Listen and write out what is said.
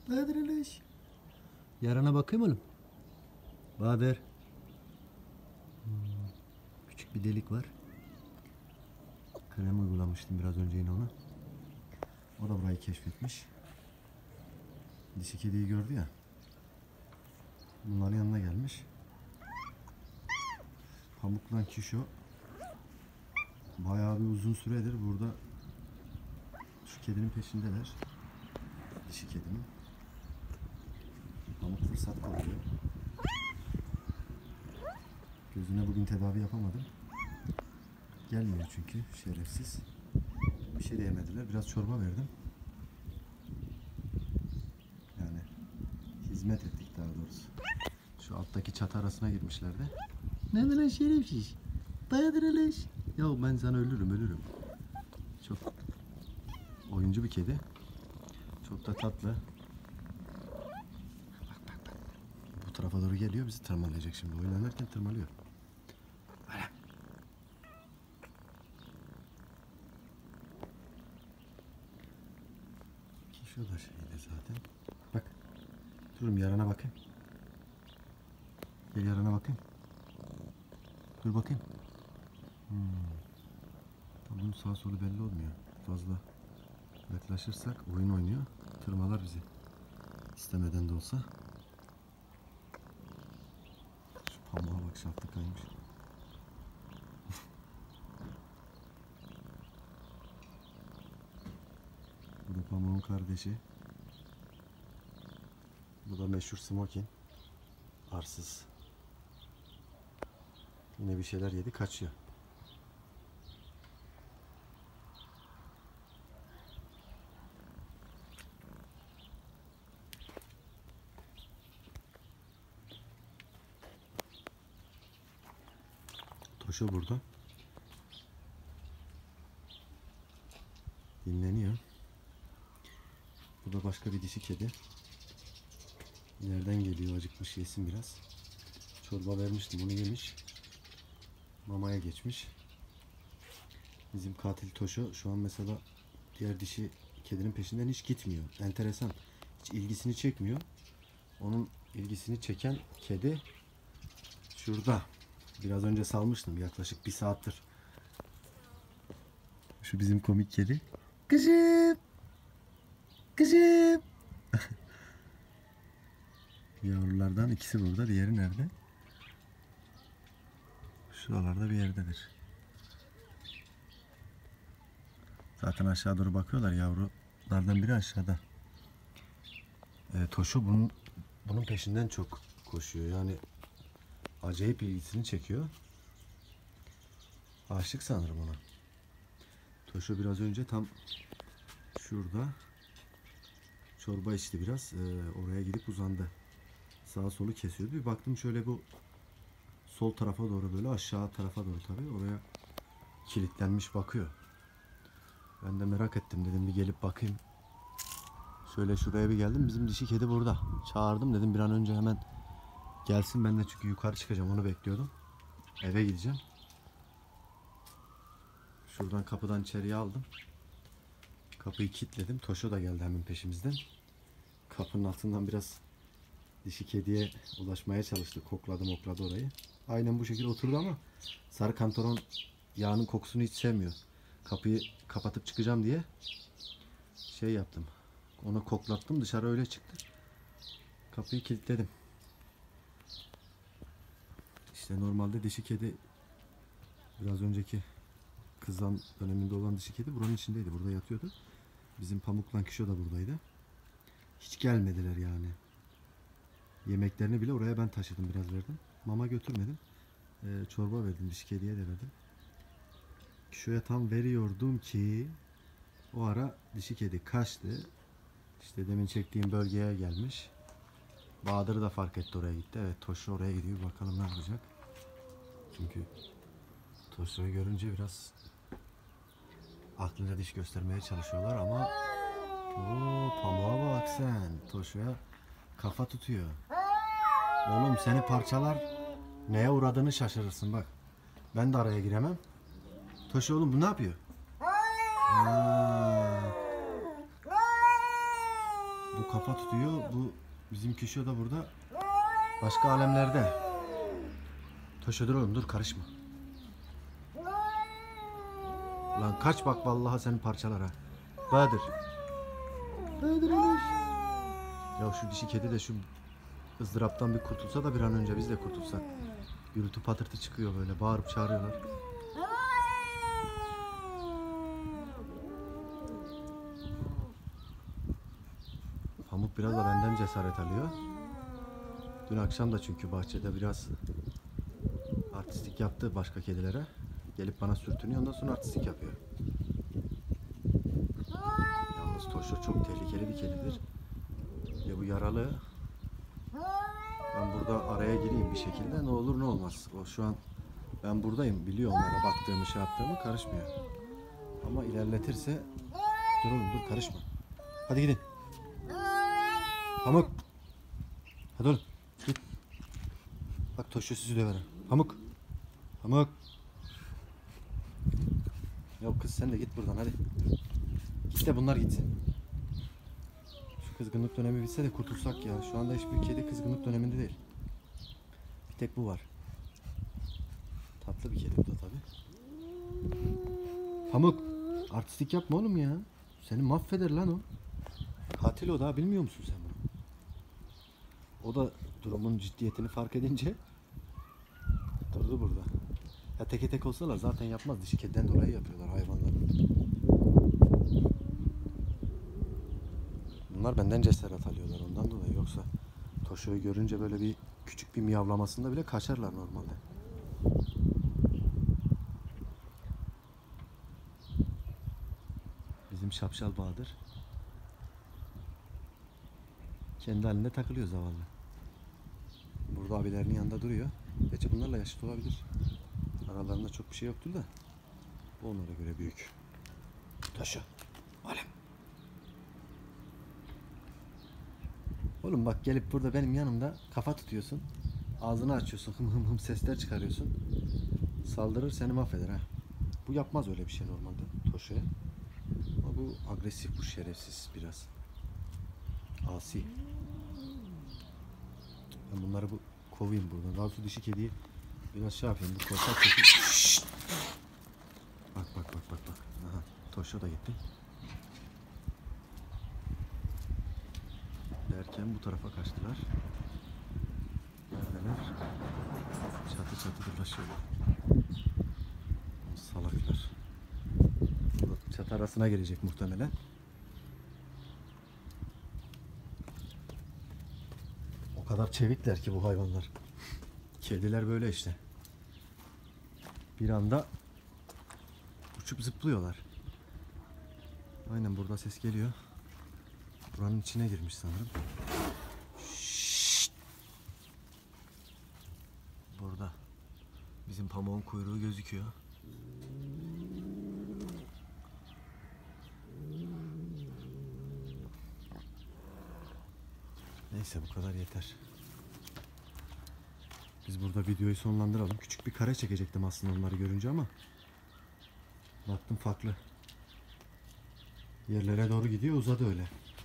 Bahadır Aleş. Yarana bakayım oğlum. Bahadır. Küçük bir delik var. Krem uygulamıştım biraz önce yine ona. O da burayı keşfetmiş. Dişi kediyi gördü ya. Bunların yanına gelmiş. Pamukla Kişo bayağı bir uzun süredir burada şu kedinin peşindeler. Dişi kedinin. Pamuk fırsat kolluyor. Gözüne bugün tedavi yapamadım. Gelmiyor çünkü şerefsiz. Bir şey de yemediler. Biraz çorba verdim. Yani hizmet ettik daha doğrusu. Şu alttaki çatı arasına girmişlerdi. Ne lan şerefsiz? Bayadır Aleş. Ya ben sana ölürüm. Çok oyuncu bir kedi. Çok da tatlı. Bak. Bu tarafa doğru geliyor, bizi tırmalayacak şimdi. Oynanırken tırmalıyor. Böyle. Ki şu da şeyde zaten. Bak. Durum yarana bakayım. Gel yarana bakayım. Dur bakayım. Bunun sağ solu belli olmuyor. Fazla yaklaşırsak oyun oynuyor. Tırmalar bizi. İstemeden de olsa. Şu pamuğa bak, şaftı kaymış. Bu da pamuğun kardeşi. Bu da meşhur Smokin. Arsız. Yine bir şeyler yedi, kaçıyor. Toşo burada. Dinleniyor. Bu da başka bir dişi kedi. Nereden geliyor, acıkmış, yesin biraz. Çorba vermiştim, onu yemiş. Mamaya geçmiş. Bizim katil Toşo şu an mesela diğer dişi kedinin peşinden hiç gitmiyor. Enteresan. Hiç ilgisini çekmiyor. Onun ilgisini çeken kedi şurada. Biraz önce salmıştım, yaklaşık bir saattir. Şu bizim komik kedi. Kızım. Yavrulardan ikisi burada. Diğeri nerede? Şuralarda bir yerdedir. Zaten aşağı doğru bakıyorlar. Yavrulardan biri aşağıda. Toşo bunun peşinden çok koşuyor. Yani acayip ilgisini çekiyor. Aşık sanırım ona. Toşo biraz önce tam şurada çorba içti biraz. Oraya gidip uzandı. Sağa solu kesiyordu. Bir baktım şöyle bu sol tarafa doğru, böyle aşağı tarafa doğru tabii. Oraya kilitlenmiş bakıyor. Ben de merak ettim, dedim bir gelip bakayım. Şöyle şuraya bir geldim. Bizim dişi kedi burada. Çağırdım, dedim bir an önce hemen gelsin. Ben de çünkü yukarı çıkacağım, onu bekliyordum. Eve gideceğim. Şuradan kapıdan içeriye aldım. Kapıyı kilitledim. Toşo da geldi hemen peşimizden. Kapının altından biraz dişi kediye ulaşmaya çalıştı. Kokladı orayı. Aynen bu şekilde oturdu ama sarı kantaron yağının kokusunu hiç sevmiyor. Kapıyı kapatıp çıkacağım diye şey yaptım. Onu koklattım, dışarı öyle çıktı. Kapıyı kilitledim. İşte normalde dişi kedi, biraz önceki kızan döneminde olan dişi kedi buranın içindeydi. Burada yatıyordu. Bizim Pamuk'la Kişo da buradaydı. Hiç gelmediler yani. Yemeklerini bile oraya ben taşıdım, biraz verdim. Mama götürmedim. Çorba verdim, dişi kediye de verdim. Kişo'ya tam veriyordum ki o ara dişi kedi kaçtı. İşte demin çektiğim bölgeye gelmiş. Bahadır da fark etti, oraya gitti. Evet, Toşo oraya gidiyor. Bakalım ne yapacak. Çünkü Toşo'yu görünce biraz aklına diş göstermeye çalışıyorlar ama pamuğa bak sen. Toşo'ya kafa tutuyor. Oğlum seni parçalar, neye uğradığını şaşırırsın bak. Ben de araya giremem. Toşo oğlum, bu ne yapıyor? Bu kafa tutuyor. Bu bizim kişi da burada. Başka alemlerde. Toşa dur oğlum, dur karışma. Lan kaç bak, vallahi seni parçalar ha. Bahadır. Bahadır Ulaş. Ya şu dişi kedi de şu ızdıraptan bir kurtulsa da bir an önce biz de kurtulsak. Gürültü patırtı çıkıyor böyle, bağırıp çağırıyorlar. Pamuk biraz da benden cesaret alıyor. Dün akşam da çünkü bahçede biraz artistik yaptı başka kedilere. Gelip bana sürtünüyor, ondan sonra artistik yapıyor. Yalnız Toşo çok tehlikeli bir kedidir. Ya bu yaralı. Ben burada araya gireyim bir şekilde, ne olur ne olmaz. O şu an ben buradayım, biliyor onlara baktığımı, şey yaptığımı, karışmıyor. Ama ilerletirse dur oğlum, dur karışma. Hadi gidin. Pamuk. Hadi oğlum git. Bak Toşo sizi döver. Pamuk. Pamuk. Ya kız sen de git buradan hadi. Git de bunlar gitsin. Şu kızgınlık dönemi bitse de kurtulsak ya. Şu anda hiçbir kedi kızgınlık döneminde değil. Bir tek bu var. Tatlı bir kedi o da tabi. Pamuk. Artistik yapma oğlum ya. Seni mahveder lan o. Katil o da, bilmiyor musun sen bunu? O da durumun ciddiyetini fark edince durdu burada. Ya teke tek olsalar zaten yapmaz. Dişi kediden dolayı yapıyorlar hayvanlar. Bunlar benden cesaret alıyorlar ondan dolayı. Yoksa Toşo'yu görünce böyle bir küçük bir miyavlamasında bile kaçarlar normalde. Bizim şapşal Bahadır kendi halinde takılıyor zavallı. Burada abilerinin yanında duruyor. Gerçi bunlarla yaşıt olabilir. Aralarında çok bir şey yoktur da. Bu onlara göre büyük. Toşo. Alem. Oğlum bak, gelip burada benim yanımda kafa tutuyorsun. Ağzını açıyorsun, hım hım hım sesler çıkarıyorsun. Saldırır, seni mahveder ha. Bu yapmaz öyle bir şey normalde Toşo'ya. Ama bu agresif, bu şerefsiz biraz. Asi. Ben bunları kovayım buradan. Daha sonra dişi kediyi biraz şey yapayım. Bu korkak kedi. Şşşt! Bak bak bak bak bak. Aha, Toşo da gitti. Derken bu tarafa kaçtılar. Neredeler? Çatı çatı dolaşıyorlar. Salaklar. Çatı arasına girecek muhtemelen. O kadar çevikler ki bu hayvanlar. Kediler böyle işte. Bir anda uçup zıplıyorlar. Aynen, burada ses geliyor. Buranın içine girmiş sanırım. Şşşt. Burada bizim pamuğun kuyruğu gözüküyor. Neyse, bu kadar yeter. Biz burada videoyu sonlandıralım. Küçük bir kare çekecektim aslında onları görünce ama baktım farklı yerlere doğru gidiyor, uzadı öyle.